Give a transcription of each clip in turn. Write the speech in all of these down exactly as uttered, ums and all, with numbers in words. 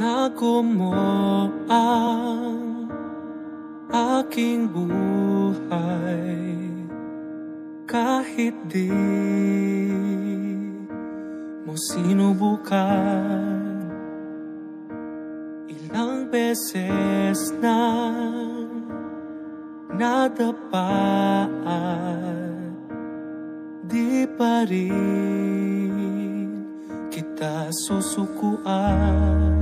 Tinago mo ang aking buhay kahit di mo sinubukan. Ilang beses na nadapa at di pa rin kita susukuan.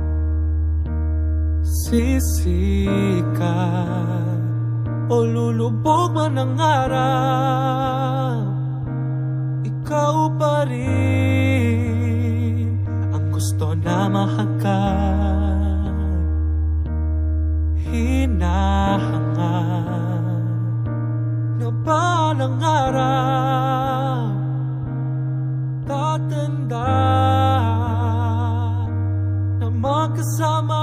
Sisika o lulubog man ang araw, ikaw pa rin ang gusto na mahagkan. Hinahangad na balang araw, tatanda na magkasama.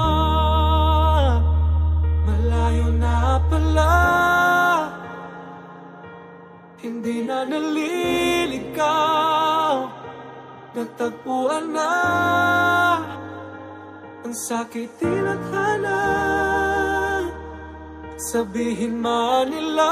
Malayo na pala, hindi na naliligaw, natagpuan na ang sakit tinadhana. Sabihin man nila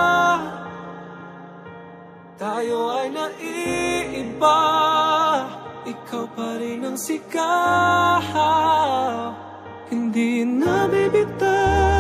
tayo ay naiiba, ikaw pa rin ang sigaw, hindi na bibitaw.